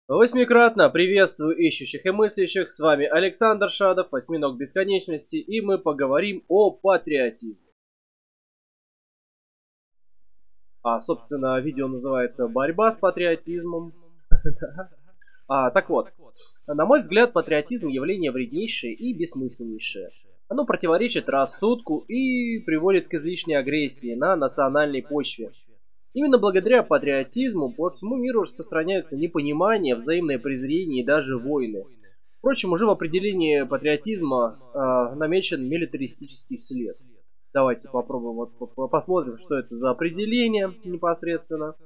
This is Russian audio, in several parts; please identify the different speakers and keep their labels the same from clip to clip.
Speaker 1: Восьмикратно приветствую ищущих и мыслящих, с вами Александр Шадов, Осьминог Бесконечности, и мы поговорим о патриотизме. Собственно, видео называется «Борьба с патриотизмом». Так вот, на мой взгляд, патриотизм явление вреднейшее и бессмысленнейшее. Оно противоречит рассудку и приводит к излишней агрессии на национальной почве. Именно благодаря патриотизму по всему миру распространяются непонимание, взаимное презрение и даже войны. Впрочем, уже в определении патриотизма намечен милитаристический след. Давайте попробуем, посмотрим, что это за определение непосредственно.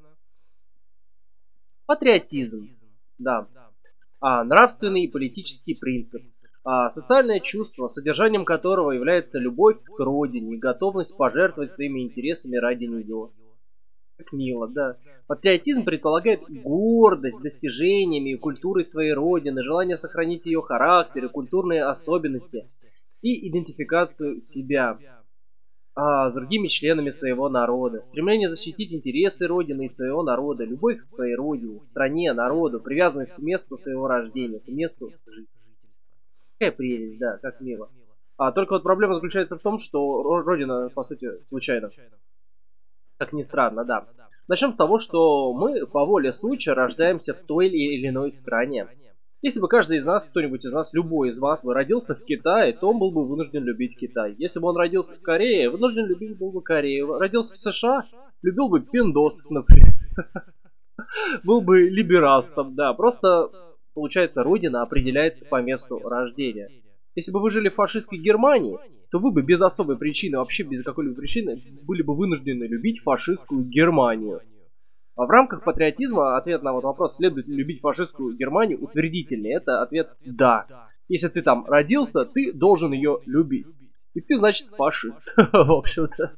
Speaker 1: Патриотизм. Да. Нравственный и политический принцип. Социальное чувство, содержанием которого является любовь к родине и готовность пожертвовать своими интересами ради нее. Как мило, да. Патриотизм предполагает гордость достижениями и культурой своей родины, желание сохранить ее характер и культурные особенности и идентификацию себя с другими членами своего народа, стремление защитить интересы родины и своего народа, любовь к своей родине, стране, народу, привязанность к месту своего рождения, к месту жизни. Какая прелесть, да, как мило. Только вот проблема заключается в том, что родина, по сути, случайна. Как ни странно, да. Начнем с того, что мы по воле случая рождаемся в той или иной стране. Если бы каждый из нас, кто-нибудь из нас, любой из вас бы родился в Китае, то он был бы вынужден любить Китай. Если бы он родился в Корее, вынужден любить был бы Корею. Родился в США, любил бы пиндосов, например. Был бы либерастом, да. Просто, получается, родина определяется по месту рождения. Если бы вы жили в фашистской Германии, то вы бы без особой причины, вообще без какой-либо причины, были бы вынуждены любить фашистскую Германию. В рамках патриотизма ответ на вот вопрос, следует ли любить фашистскую Германию, утвердительный. Это ответ «да». Если ты там родился, ты должен ее любить. И ты, значит, фашист, в общем-то.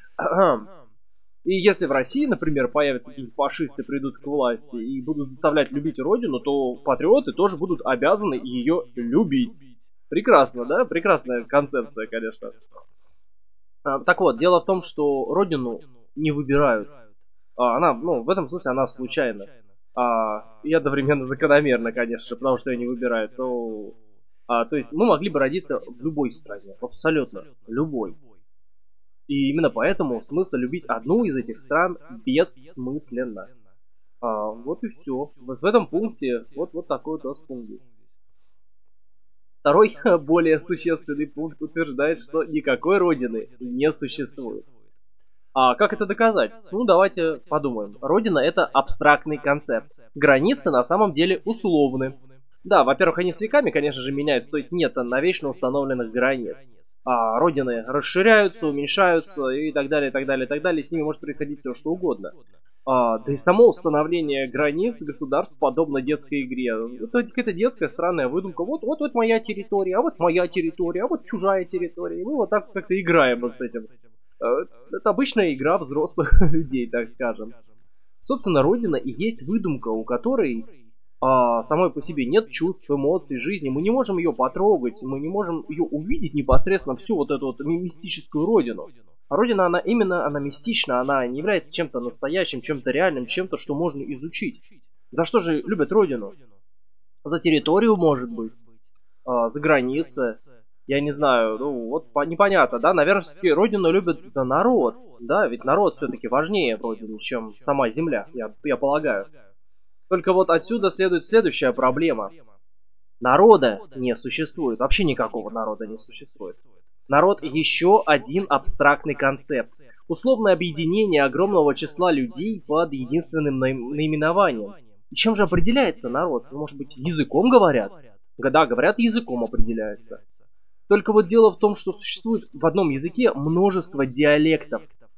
Speaker 1: И если в России, например, появятся какие-нибудь фашисты, придут к власти и будут заставлять любить родину, то патриоты тоже будут обязаны ее любить. Прекрасно, да? Прекрасная концепция, конечно. Так вот, дело в том, что родину не выбирают. Она, в этом смысле она случайна. И одновременно закономерно, конечно, потому что ее не выбирают. То есть мы могли бы родиться в любой стране, абсолютно любой. И именно поэтому смысл любить одну из этих стран бессмысленно. Вот и все. Вот в этом пункте, вот такой вот у нас пункт есть. Второй, более существенный пункт утверждает, что никакой родины не существует. Как это доказать? Давайте подумаем. Родина — это абстрактный концепт. Границы на самом деле условны. Да, во-первых, они с веками, конечно же, меняются, то есть нет навечно установленных границ. Родины расширяются, уменьшаются и так далее, и так далее, и так далее. С ними может происходить все, что угодно. Да и само установление границ государств подобно детской игре. Это какая-то детская странная выдумка. Вот моя территория, а вот моя территория, а вот чужая территория. И мы вот так как-то играем вот с этим. Это обычная игра взрослых людей, так скажем. Собственно, Родина и есть выдумка, у которой самой по себе нет чувств, эмоций, жизни. Мы не можем ее потрогать, мы не можем ее увидеть непосредственно, всю вот эту вот мистическую Родину. Родина, она мистична, она не является чем-то настоящим, чем-то реальным, чем-то, что можно изучить. За что же любят Родину? За территорию, может быть, за границы. Я не знаю, непонятно, да, наверное, все-таки Родину любят за народ, да, ведь народ все-таки важнее Родины, чем сама земля, я полагаю. Только вот отсюда следует следующая проблема. Народа не существует, вообще никакого народа не существует. Народ еще один абстрактный концепт. Условное объединение огромного числа людей под единственным наименованием. И чем же определяется народ? Может быть, языком говорят? Да, говорят, языком определяется. Только вот дело в том, что существует в одном языке множество диалектов.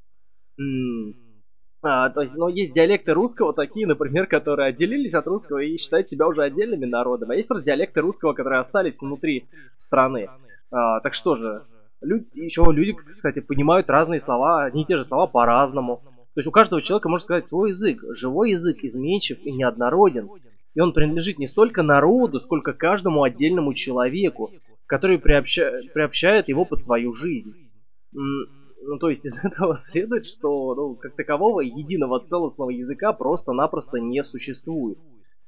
Speaker 1: То есть, есть диалекты русского такие, например, которые отделились от русского и считают себя уже отдельными народами. А есть просто диалекты русского, которые остались внутри страны. Так что же, люди, кстати, понимают разные слова, одни и те же слова по-разному. То есть у каждого человека, можно сказать, свой язык. Живой язык изменчив и неоднороден. И он принадлежит не столько народу, сколько каждому отдельному человеку, который приобщает его под свою жизнь. То есть из этого следует, что как такового единого целостного языка просто-напросто не существует.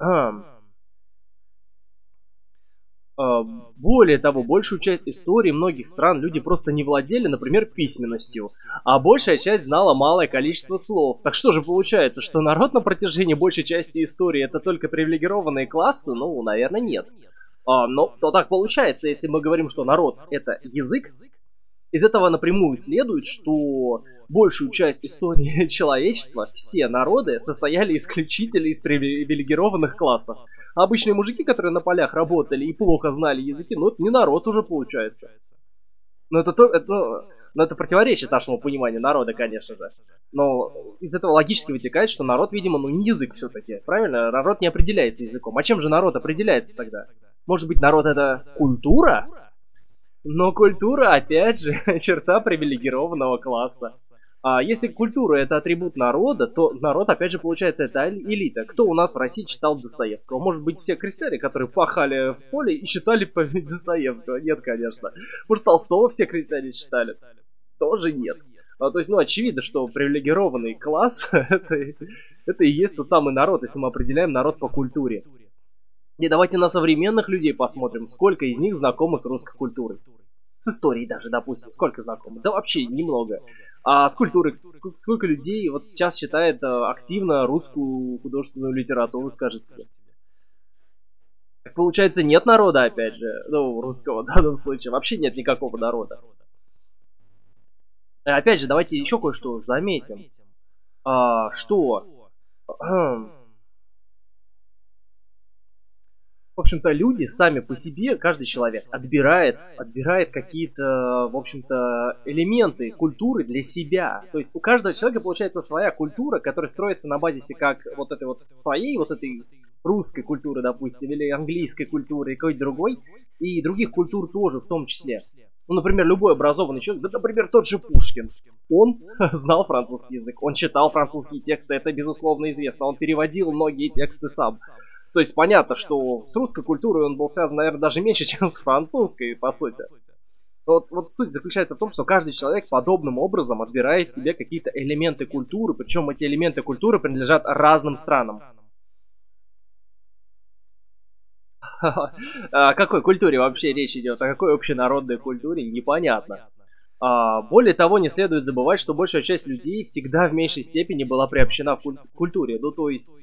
Speaker 1: Более того, большую часть истории многих стран люди просто не владели, например, письменностью, а большая часть знала малое количество слов. Так что же получается, что народ на протяжении большей части истории это только привилегированные классы? Ну, наверное, нет. Но то так получается, если мы говорим, что народ это язык, из этого напрямую следует, что большую часть истории человечества, все народы, состояли исключительно из привилегированных классов. А обычные мужики, которые на полях работали и плохо знали языки, ну это не народ уже получается. Но это противоречит нашему пониманию народа, конечно же. Но из этого логически вытекает, что народ, видимо, не язык все-таки. Правильно? Народ не определяется языком. А чем же народ определяется тогда? Может быть, народ это культура? Но культура, опять же, черта привилегированного класса. А если культура это атрибут народа, то народ, опять же, получается, это элита. Кто у нас в России читал Достоевского? Может быть, все крестьяне, которые пахали в поле и читали Достоевского? Нет, конечно. Может, Толстого все крестьяне читали? Тоже нет. То есть, очевидно, что привилегированный класс это и есть тот самый народ, если мы определяем народ по культуре. И давайте на современных людей посмотрим, сколько из них знакомы с русской культурой. С историей даже, допустим, сколько знакомы? Да вообще немного. А с культурой, сколько людей вот сейчас читает активно русскую художественную литературу, скажите мне. Получается, нет народа, опять же, русского в данном случае. Вообще нет никакого народа. Опять же, давайте еще кое-что заметим. Что... В общем-то, люди сами по себе, каждый человек отбирает какие-то, в общем-то, элементы культуры для себя. То есть у каждого человека получается своя культура, которая строится на базисе как вот этой вот своей, вот этой русской культуры, допустим, или английской культуры, и какой-то другой, и других культур тоже в том числе. Ну, например, любой образованный человек, да, например, тот же Пушкин, он знал французский язык, он читал французские тексты, это безусловно известно, он переводил многие тексты сам. То есть понятно, что с русской культурой он был связан, наверное, даже меньше, чем с французской, по сути. Вот суть заключается в том, что каждый человек подобным образом отбирает себе какие-то элементы культуры, причем эти элементы культуры принадлежат разным странам. О какой культуре вообще речь идет? О какой общенародной культуре? Непонятно. Более того, не следует забывать, что большая часть людей всегда в меньшей степени была приобщена к культуре. Ну, то есть...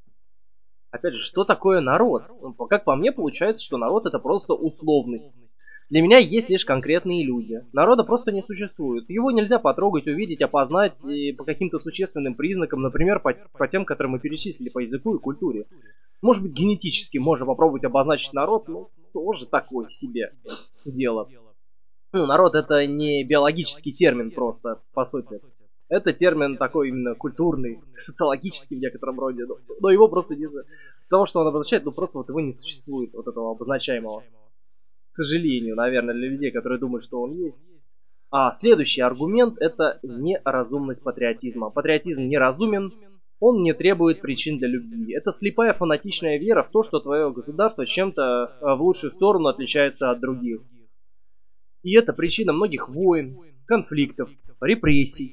Speaker 1: Опять же, что такое народ? Как по мне, получается, что народ это просто условность. Для меня есть лишь конкретные люди. Народа просто не существует. Его нельзя потрогать, увидеть, опознать по каким-то существенным признакам, например, по тем, которые мы перечислили по языку и культуре. Может быть, генетически можно попробовать обозначить народ, но тоже такое себе дело. Народ это не биологический термин просто, по сути. Это термин такой именно культурный, социологический в некотором роде. Но его просто не... Потому что он обозначает, просто вот его не существует, вот этого обозначаемого. К сожалению, наверное, для людей, которые думают, что он есть. Следующий аргумент это неразумность патриотизма. Патриотизм неразумен, он не требует причин для любви. Это слепая фанатичная вера в то, что твое государство чем-то в лучшую сторону отличается от других. И это причина многих войн, конфликтов, репрессий.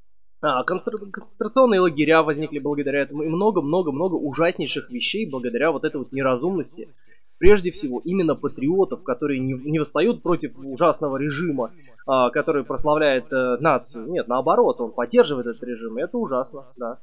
Speaker 1: Концентрационные лагеря возникли благодаря этому, и много-много-много ужаснейших вещей благодаря вот этой вот неразумности. Прежде всего, именно патриотов, которые не восстают против ужасного режима, который прославляет нацию. Нет, наоборот, он поддерживает этот режим, и это ужасно, да.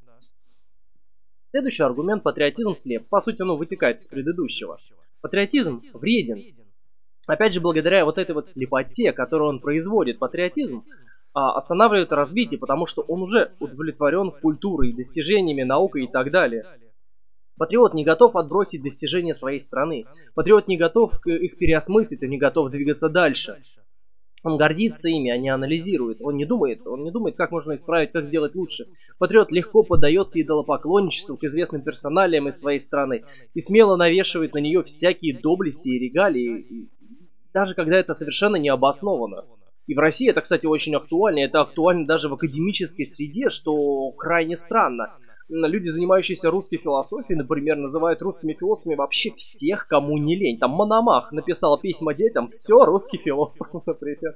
Speaker 1: Следующий аргумент – патриотизм слеп. По сути, он вытекает из предыдущего. Патриотизм вреден. Опять же, благодаря вот этой вот слепоте, которую он производит, патриотизм останавливает развитие, потому что он уже удовлетворен культурой, достижениями, наукой и так далее. Патриот не готов отбросить достижения своей страны. Патриот не готов их переосмыслить, он не готов двигаться дальше. Он гордится ими, а не анализирует. Он не думает, как можно исправить, как сделать лучше. Патриот легко поддается идолопоклонничеству к известным персоналиям из своей страны и смело навешивает на нее всякие доблести и регалии, даже когда это совершенно не обосновано. И в России это, кстати, очень актуально. Это актуально даже в академической среде, что крайне странно. Люди, занимающиеся русской философией, например, называют русскими философами вообще всех, кому не лень. Там Мономах написал письма детям, все, русский философ, например.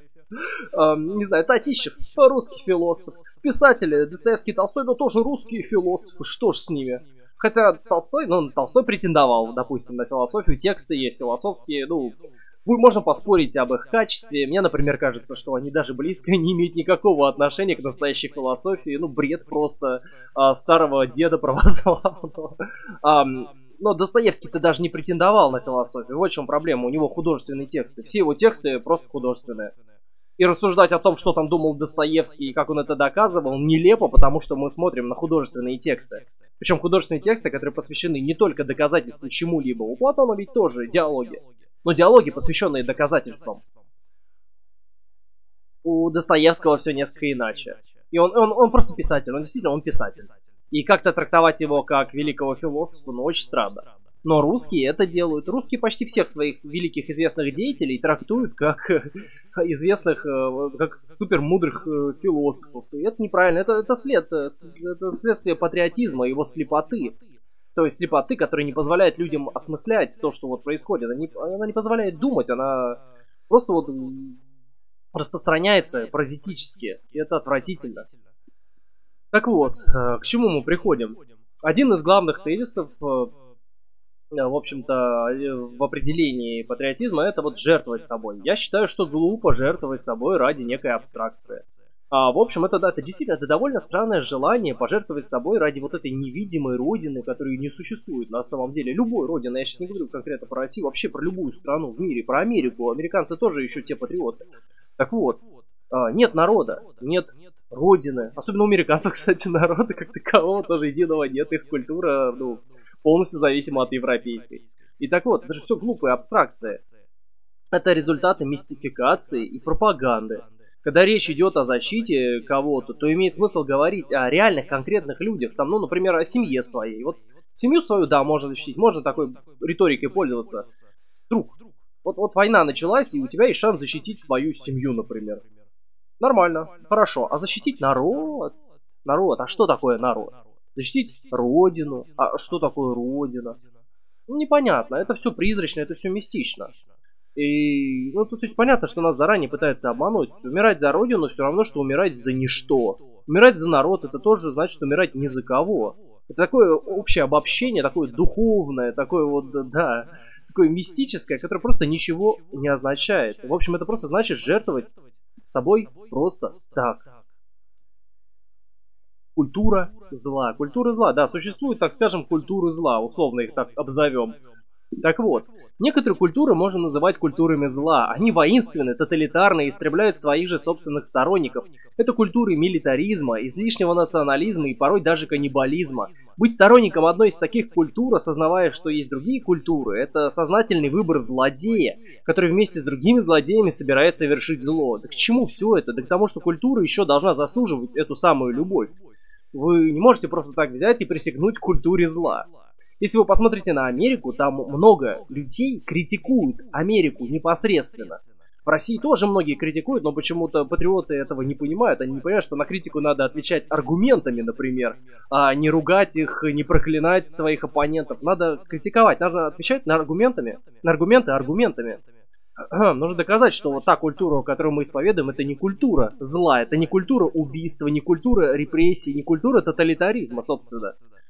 Speaker 1: Не знаю, Татищев, русский философ. Писатели, Достоевский, Толстой, но тоже русские философы. Что ж с ними? Хотя Толстой, ну, Толстой претендовал, допустим, на философию, тексты есть философские, ну, можно поспорить об их качестве. Мне, например, кажется, что они даже близко не имеют никакого отношения к настоящей философии. Ну, бред просто старого деда православного. Но Достоевский-то даже не претендовал на философию. Вот в чем проблема. У него художественные тексты. Все его тексты просто художественные. И рассуждать о том, что там думал Достоевский и как он это доказывал, нелепо, потому что мы смотрим на художественные тексты. Причем художественные тексты, которые посвящены не только доказательству чему-либо. У Платона ведь тоже диалоги. Но диалоги, посвященные доказательствам. У Достоевского все несколько иначе. И он просто писатель, он действительно писатель. И как-то трактовать его как великого философа, ну, очень странно. Но русские это делают. Русские почти всех своих великих известных деятелей трактуют как известных, как супермудрых философов. И это неправильно. Это следствие патриотизма, его слепоты. То есть слепоты, которая не позволяет людям осмыслять то, что вот происходит. Она не позволяет думать, она просто вот распространяется паразитически. И это отвратительно. Так вот, к чему мы приходим? Один из главных тезисов, в общем-то, в определении патриотизма, это вот жертвовать собой. Я считаю, что глупо жертвовать собой ради некой абстракции. В общем, это действительно довольно странное желание пожертвовать собой ради вот этой невидимой родины, которая не существует на самом деле. Любой родины, я сейчас не говорю конкретно про Россию, вообще про любую страну в мире, про Америку. Американцы тоже еще те патриоты. Так вот, нет народа, нет родины. Особенно у американцев, кстати, народа как такового тоже единого нет. Их культура, ну, полностью зависима от европейской. И так вот, это же все глупые абстракции. Это результаты мистификации и пропаганды. Когда речь идет о защите кого-то, то имеет смысл говорить о реальных конкретных людях. Там, ну, например, о семье своей. Вот семью свою, да, можно защитить, можно такой риторикой пользоваться. Друг, вот война началась, и у тебя есть шанс защитить свою семью, например. Нормально, хорошо. А защитить народ? Народ, а что такое народ? Защитить родину. А что такое родина? Ну, непонятно, это все призрачно, это все мистично. И, ну, тут есть понятно, что нас заранее пытаются обмануть. Умирать за родину все равно, что умирать за ничто. Умирать за народ, это тоже значит умирать ни за кого. Это такое общее обобщение, такое духовное, такое вот, да, такое мистическое, которое просто ничего не означает. В общем, это просто значит жертвовать собой просто так. Культура зла. Культура зла, да, существует, так скажем, культуры зла, условно их так обзовем. Так вот, некоторые культуры можно называть культурами зла. Они воинственны, тоталитарны и истребляют своих же собственных сторонников. Это культуры милитаризма, излишнего национализма и порой даже каннибализма. Быть сторонником одной из таких культур, осознавая, что есть другие культуры, это сознательный выбор злодея, который вместе с другими злодеями собирается совершить зло. Да к чему все это? Да к тому, что культура еще должна заслуживать эту самую любовь. Вы не можете просто так взять и присягнуть культуре зла. Если вы посмотрите на Америку, там много людей критикуют Америку непосредственно. В России тоже многие критикуют, но почему-то патриоты этого не понимают. Они не понимают, что на критику надо отвечать аргументами, например, а не ругать их, не проклинать своих оппонентов. Надо критиковать, надо отвечать на аргументы аргументами. Нужно доказать, что вот та культура, которую мы исповедуем, это не культура зла, это не культура убийства, не культура репрессий, не культура тоталитаризма, собственно.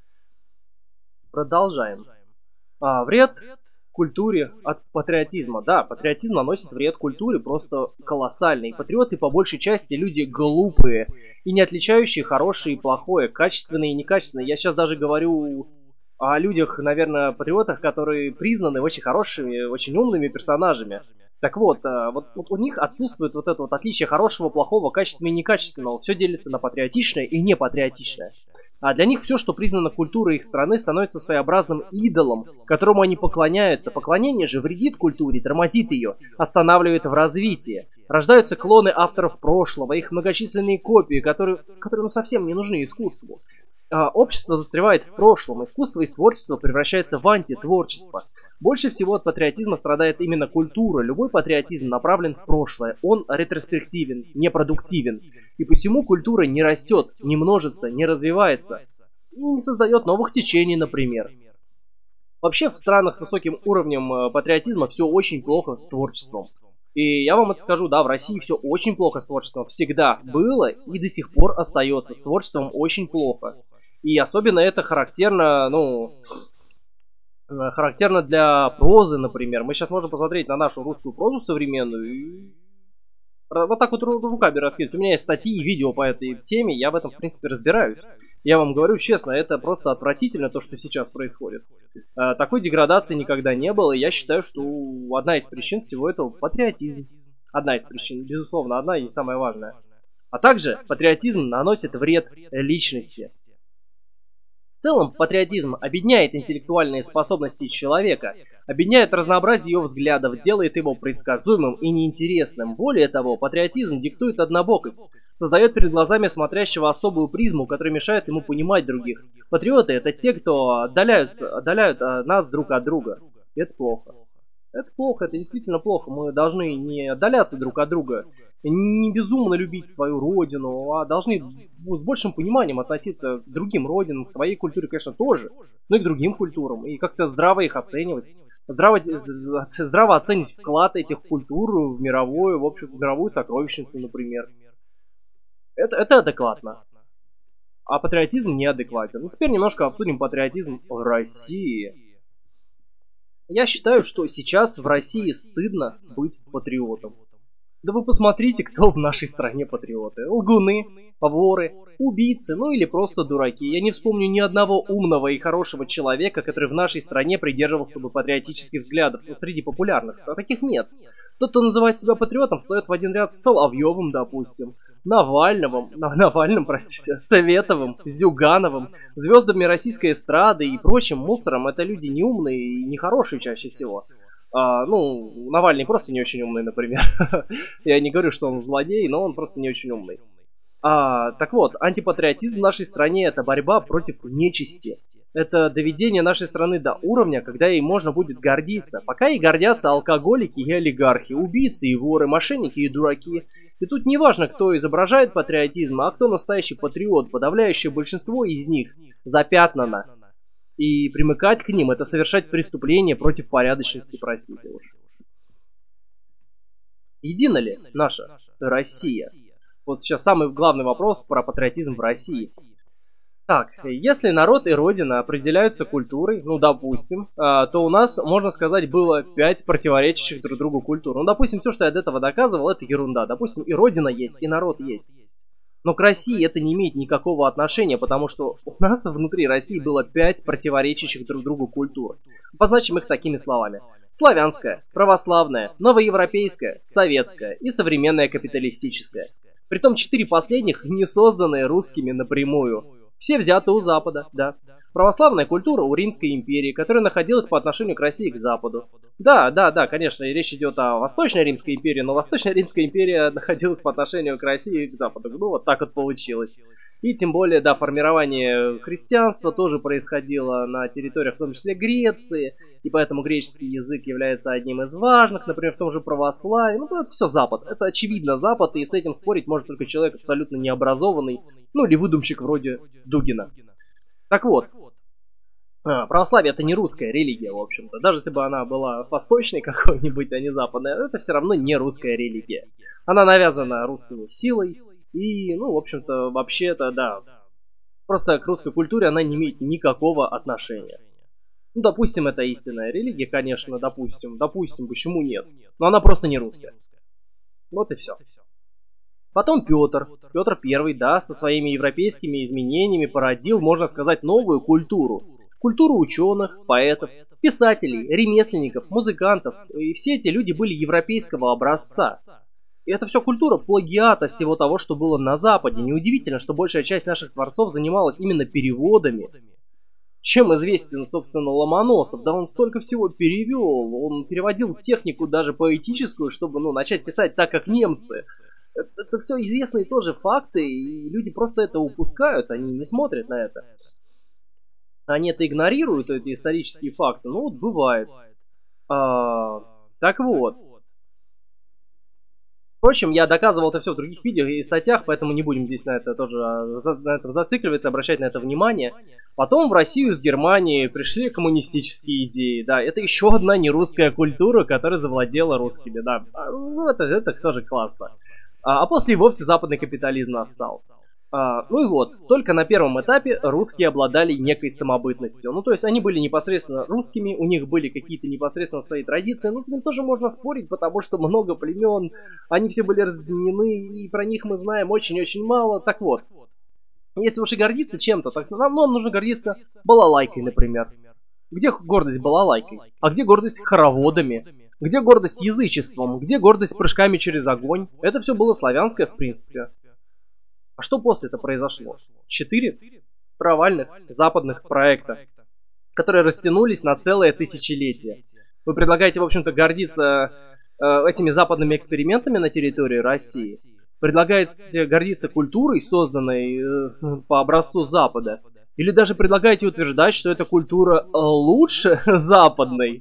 Speaker 1: Продолжаем. Вред культуре от патриотизма. Да, патриотизм наносит вред культуре просто колоссальный. Патриоты по большей части люди глупые и не отличающие хорошее и плохое, качественное и некачественное. Я сейчас даже говорю о людях, наверное, патриотах, которые признаны очень хорошими, очень умными персонажами. Так вот, вот у них отсутствует вот это вот отличие хорошего, плохого, качественного и некачественного. Все делится на патриотичное и непатриотичное. А для них все, что признано культурой их страны, становится своеобразным идолом, которому они поклоняются. Поклонение же вредит культуре, тормозит ее, останавливает в развитии. Рождаются клоны авторов прошлого, их многочисленные копии, которые ну, совсем не нужны искусству. Общество застревает в прошлом, искусство из творчества превращается в антитворчество. Больше всего от патриотизма страдает именно культура. Любой патриотизм направлен в прошлое. Он ретроспективен, непродуктивен. И посему культура не растет, не множится, не развивается. И не создает новых течений, например. Вообще в странах с высоким уровнем патриотизма все очень плохо с творчеством. И я вам это скажу, да, в России все очень плохо с творчеством. Всегда было и до сих пор остается. С творчеством очень плохо. И особенно это характерно, характерно для прозы, например. Мы сейчас можем посмотреть на нашу русскую прозу современную и вот так вот руками раскинуть. У меня есть статьи и видео по этой теме, я в этом, в принципе, разбираюсь. Я вам говорю честно, это просто отвратительно, то, что сейчас происходит. Такой деградации никогда не было, и я считаю, что одна из причин всего этого — патриотизм. Одна из причин, безусловно, одна и не самая важная. А также патриотизм наносит вред личности. В целом, патриотизм объединяет интеллектуальные способности человека, объединяет разнообразие его взглядов, делает его предсказуемым и неинтересным. Более того, патриотизм диктует однобокость, создает перед глазами смотрящего особую призму, которая мешает ему понимать других. Патриоты — это те, кто отдаляют нас друг от друга. И это плохо. Это плохо, это действительно плохо. Мы должны не отдаляться друг от друга, не безумно любить свою родину, а должны с большим пониманием относиться к другим родинам, к своей культуре, конечно, тоже, но и к другим культурам, и как-то здраво их оценивать. Здраво оценить вклад этих культур в мировую, в общем, в мировую сокровищницу, например. Это адекватно. А патриотизм неадекватен. Ну, теперь немножко обсудим патриотизм в России. Я считаю, что сейчас в России стыдно быть патриотом. Да вы посмотрите, кто в нашей стране патриоты. Лгуны, воры, убийцы, ну или просто дураки. Я не вспомню ни одного умного и хорошего человека, который в нашей стране придерживался бы патриотических взглядов. Ну, среди популярных. А таких нет. Тот, кто называет себя патриотом, встает в один ряд с Соловьевым, допустим, Навальным, простите, Советовым, Зюгановым, звездами российской эстрады и прочим мусором. Это люди неумные и нехорошие чаще всего. Навальный просто не очень умный, например. Я не говорю, что он злодей, но он просто не очень умный. Так вот, антипатриотизм в нашей стране — это борьба против нечисти. Это доведение нашей страны до уровня, когда ей можно будет гордиться. Пока ей гордятся алкоголики и олигархи, убийцы и воры, мошенники и дураки. И тут не важно, кто изображает патриотизм, а кто настоящий патриот. Подавляющее большинство из них запятнано. И примыкать к ним — это совершать преступление против порядочности, простите уж. Едина ли наша Россия? Вот сейчас самый главный вопрос про патриотизм в России. Так, если народ и родина определяются культурой, допустим, то у нас, можно сказать, было 5 противоречащих друг другу культур. Допустим, все, что я до этого доказывал, это ерунда. Допустим, и родина есть, и народ есть. Но к России это не имеет никакого отношения, потому что у нас внутри России было 5 противоречащих друг другу культур. Позначим их такими словами. Славянская, православная, новоевропейская, советская и современная капиталистическая. Притом 4 последних не созданные русскими напрямую. Все взяты у Запада, да. Православная культура у Римской империи, которая находилась по отношению к России к Западу. Да, конечно, речь идет о Восточной Римской империи, но Восточная Римская империя находилась по отношению к России к Западу. Вот так вот получилось. И тем более, формирование христианства тоже происходило на территориях, в том числе Греции, и поэтому греческий язык является одним из важных, например, в том же православии. Это все Запад, это очевидно Запад, и с этим спорить может только человек абсолютно необразованный, или выдумщик вроде Дугина. Так вот, православие — это не русская религия, в общем-то. Даже если бы она была восточной какой-нибудь, а не западной, это все равно не русская религия. Она навязана русской силой, и, в общем-то, вообще-то, да, просто к русской культуре она не имеет никакого отношения. Допустим, это истинная религия, конечно, допустим, почему нет? Но она просто не русская. Вот и все. Потом Петр I, со своими европейскими изменениями породил, можно сказать, новую культуру. Культуру ученых, поэтов, писателей, ремесленников, музыкантов. И все эти люди были европейского образца. И это все культура плагиата всего того, что было на Западе. Неудивительно, что большая часть наших творцов занималась именно переводами. Чем известен, собственно, Ломоносов? Да он столько всего перевел. Он переводил технику даже поэтическую, чтобы, начать писать так, как немцы. Это все известные тоже факты, и люди просто это упускают, они не смотрят на это. Они это игнорируют, эти исторические факты. Бывает. Так вот. Впрочем, я доказывал это все в других видео и статьях, поэтому не будем здесь на этом зацикливаться, обращать на это внимание. Потом в Россию с Германии пришли коммунистические идеи. Да, это еще одна нерусская культура, которая завладела русскими. Да, это тоже классно. А после и вовсе западный капитализм настал. Ну и вот, только на первом этапе русские обладали некой самобытностью. Ну то есть они были непосредственно русскими, у них были какие-то непосредственно свои традиции, но с этим тоже можно спорить, потому что много племен, они все были разъединены, и про них мы знаем очень-очень мало. Так вот, если уж и гордиться чем-то, так нам нужно гордиться балалайкой, например. Где гордость балалайкой? А где гордость хороводами? Где гордость язычеством? Где гордость прыжками через огонь? Это все было славянское, в принципе. А что после этого произошло? 4 провальных западных проекта, которые растянулись на целое тысячелетие. Вы предлагаете, в общем-то, гордиться этими западными экспериментами на территории России? Предлагаете гордиться культурой, созданной по образцу Запада? Или даже предлагаете утверждать, что эта культура лучше западной?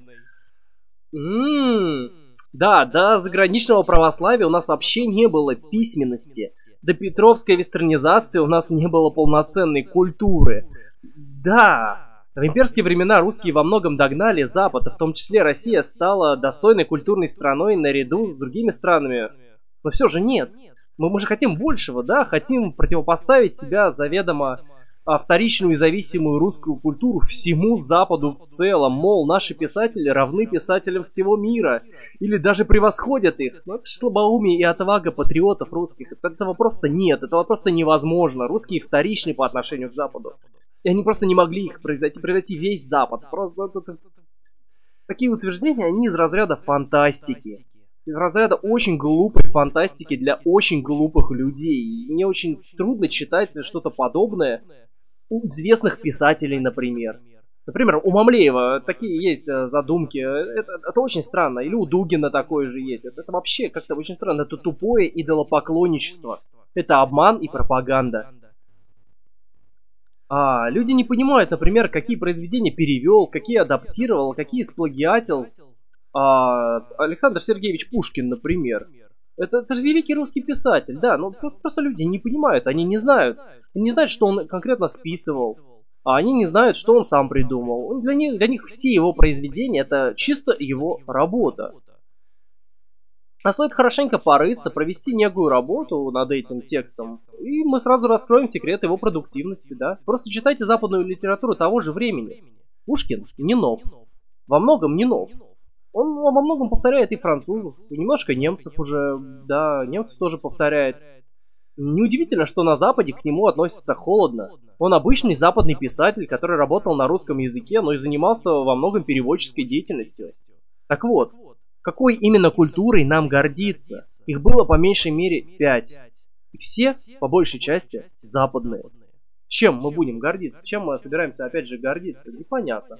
Speaker 1: Да, до заграничного православия у нас вообще не было письменности. До Петровской вестернизации у нас не было полноценной культуры. Да, в имперские времена русские во многом догнали Запад, в том числе Россия стала достойной культурной страной наряду с другими странами. Но все же нет. Мы же хотим большего, да? Хотим противопоставить себя заведомо вторичную и зависимую русскую культуру всему Западу в целом. Мол, наши писатели равны писателям всего мира. Или даже превосходят их. Но это же слабоумие и отвага патриотов русских. Этого просто нет. Этого просто невозможно. Русские вторичны по отношению к Западу. И они просто не могли их превзойти весь Запад. Просто такие утверждения, они из разряда фантастики. Из разряда очень глупой фантастики для очень глупых людей. Мне очень трудно читать что-то подобное у известных писателей, например. Например, у Мамлеева такие есть задумки. Это очень странно. Или у Дугина такое же есть. Это вообще как-то очень странно. Это тупое идолопоклонничество. Это обман и пропаганда. Люди не понимают, например, какие произведения перевел, какие адаптировал, какие сплагиатил. Александр Сергеевич Пушкин, например. Это же великий русский писатель, да, но просто люди не понимают, они не знают. Они не знают, что он конкретно списывал, а они не знают, что он сам придумал. Для них все его произведения — это чисто его работа. А стоит хорошенько порыться, провести некую работу над этим текстом, и мы сразу раскроем секрет его продуктивности, да. Просто читайте западную литературу того же времени. Пушкин не нов. Во многом не нов. Он во многом повторяет и французов, и немножко немцев уже, да, немцев тоже повторяет. Неудивительно, что на Западе к нему относятся холодно. Он обычный западный писатель, который работал на русском языке, но и занимался во многом переводческой деятельностью. Так вот, какой именно культурой нам гордиться? Их было по меньшей мере 5. И все, по большей части, западные. Чем мы будем гордиться? Чем мы собираемся опять же гордиться? Непонятно.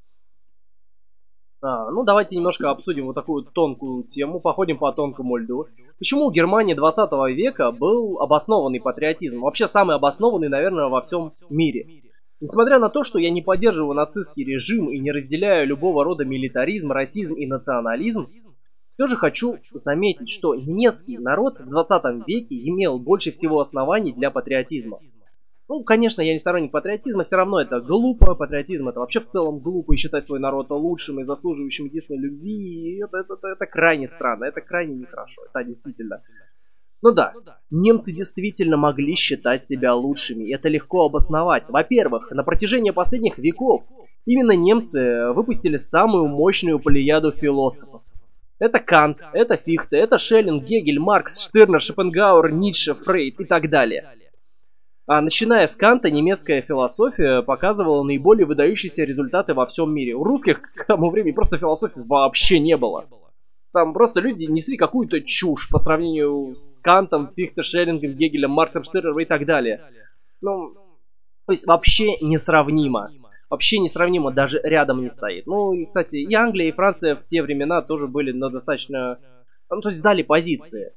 Speaker 1: Ну давайте немножко обсудим вот такую тонкую тему, походим по тонкому льду. Почему у Германии 20 века был обоснованный патриотизм? Вообще самый обоснованный, наверное, во всем мире. Несмотря на то, что я не поддерживаю нацистский режим и не разделяю любого рода милитаризм, расизм и национализм, все же хочу заметить, что немецкий народ в 20 веке имел больше всего оснований для патриотизма. Ну, конечно, я не сторонник патриотизма, все равно это глупо. Патриотизм — это вообще в целом глупо, и считать свой народ лучшим и заслуживающим единственной любви. Это крайне странно, это крайне нехорошо. Да, действительно. Ну да, немцы действительно могли считать себя лучшими, и это легко обосновать. Во-первых, на протяжении последних веков именно немцы выпустили самую мощную плеяду философов. Это Кант, это Фихте, это Шеллинг, Гегель, Маркс, Штирнер, Шопенгауэр, Ницше, Фрейд и так далее. Начиная с Канта, немецкая философия показывала наиболее выдающиеся результаты во всем мире. У русских к тому времени просто философии вообще не было. Там просто люди несли какую-то чушь по сравнению с Кантом, Фихте, Шеллингом, Гегелем, Марксом, Штирнером и так далее. Ну, то есть вообще несравнимо. Вообще несравнимо, даже рядом не стоит. Ну, и, кстати, и Англия, и Франция в те времена тоже были достаточно... Ну, то есть сдали позиции.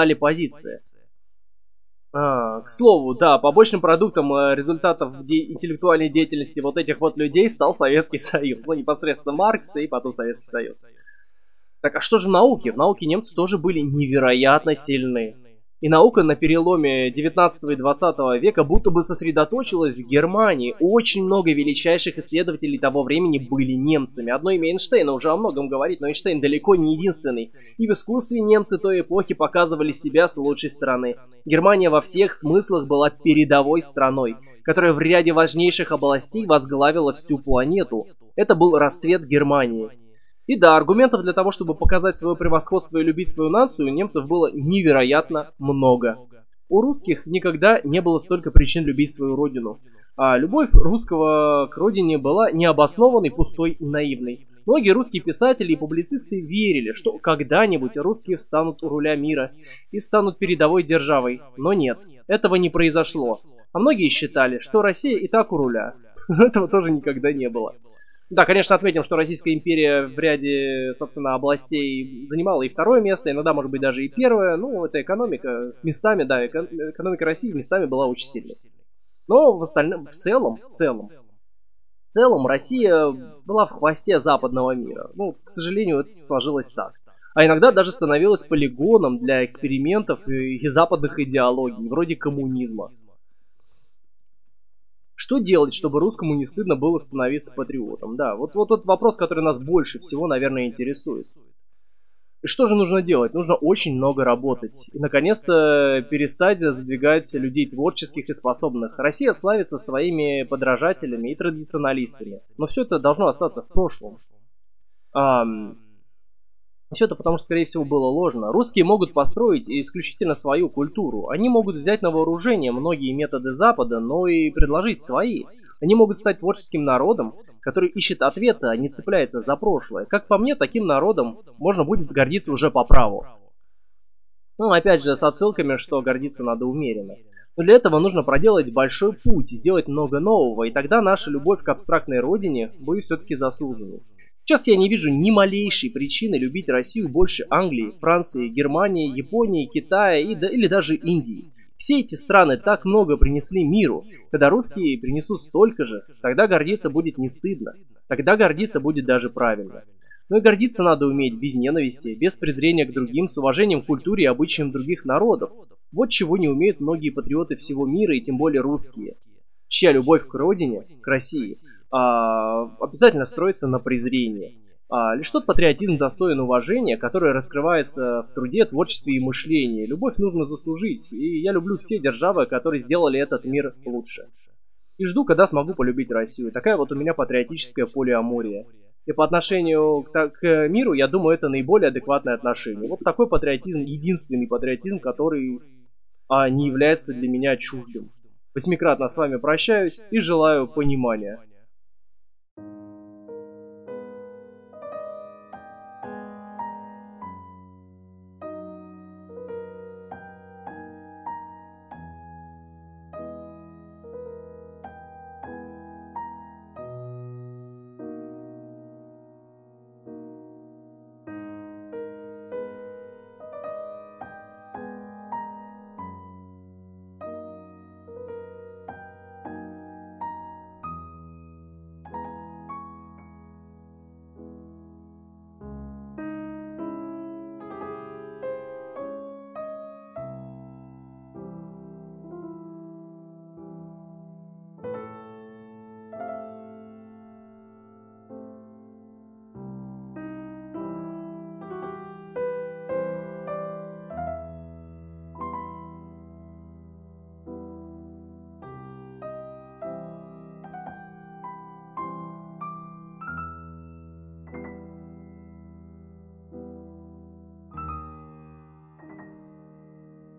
Speaker 1: К слову, да, побочным продуктом результатов интеллектуальной деятельности вот этих вот людей стал Советский Союз. Ну, непосредственно Маркс и потом Советский Союз. Так, а что же в науке? В науке немцы тоже были невероятно сильны. И наука на переломе 19 и 20 века будто бы сосредоточилась в Германии. Очень много величайших исследователей того времени были немцами. Одно имя Эйнштейна уже о многом говорит, но Эйнштейн далеко не единственный. И в искусстве немцы той эпохи показывали себя с лучшей стороны. Германия во всех смыслах была передовой страной, которая в ряде важнейших областей возглавила всю планету. Это был расцвет Германии. И да, аргументов для того, чтобы показать свое превосходство и любить свою нацию, у немцев было невероятно много. У русских никогда не было столько причин любить свою родину. А любовь русского к родине была необоснованной, пустой и наивной. Многие русские писатели и публицисты верили, что когда-нибудь русские встанут у руля мира и станут передовой державой. Но нет, этого не произошло. А многие считали, что Россия и так у руля. Этого тоже никогда не было. Да, конечно, отметим, что Российская империя в ряде, собственно, областей занимала и второе место, иногда, может быть, даже и первое. Ну, это экономика местами, да, экономика России местами была очень сильной. Но в остальном, в целом, Россия была в хвосте западного мира. Ну, к сожалению, это сложилось так. А иногда даже становилась полигоном для экспериментов и западных идеологий, вроде коммунизма. Что делать, чтобы русскому не стыдно было становиться патриотом? Да, вот тот вопрос, который нас больше всего, наверное, интересует. И что же нужно делать? Нужно очень много работать. И, наконец-то, перестать задвигать людей творческих и способных. Россия славится своими подражателями и традиционалистами. Но все это должно остаться в прошлом. Все это потому, что, скорее всего, было ложно. Русские могут построить исключительно свою культуру. Они могут взять на вооружение многие методы Запада, но и предложить свои. Они могут стать творческим народом, который ищет ответы, а не цепляется за прошлое. Как по мне, таким народом можно будет гордиться уже по праву. Ну, опять же, с отсылками, что гордиться надо умеренно. Но для этого нужно проделать большой путь, сделать много нового, и тогда наша любовь к абстрактной родине будет все-таки заслуженной. Сейчас я не вижу ни малейшей причины любить Россию больше Англии, Франции, Германии, Японии, Китая или даже Индии. Все эти страны так много принесли миру. Когда русские принесут столько же, тогда гордиться будет не стыдно. Тогда гордиться будет даже правильно. Но и гордиться надо уметь без ненависти, без презрения к другим, с уважением к культуре и обычаям других народов. Вот чего не умеют многие патриоты всего мира, и тем более русские. Чья любовь к родине, к России, обязательно строится на презрении. Лишь тот патриотизм достоин уважения, который раскрывается в труде, творчестве и мышлении. Любовь нужно заслужить, и я люблю все державы, которые сделали этот мир лучше. И жду, когда смогу полюбить Россию. Такая вот у меня патриотическая полиамория. И по отношению к миру, я думаю, это наиболее адекватное отношение. Вот такой патриотизм, единственный патриотизм, который не является для меня чуждым. Восьмикратно с вами прощаюсь и желаю понимания.